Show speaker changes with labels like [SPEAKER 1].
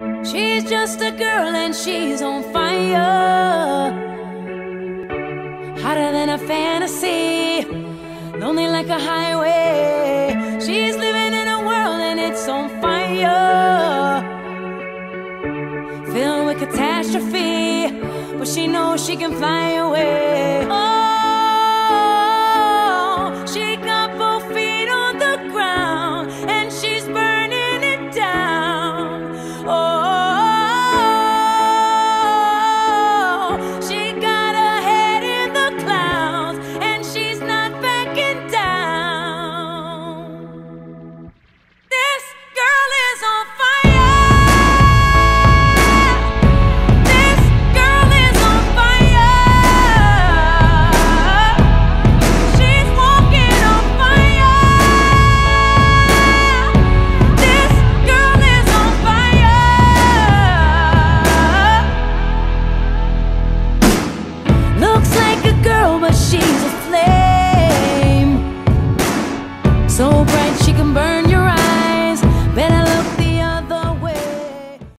[SPEAKER 1] She's just a girl and she's on fire, hotter than a fantasy, lonely like a highway. She's living in a world and it's on fire, filled with catastrophe, but she knows she can fly away.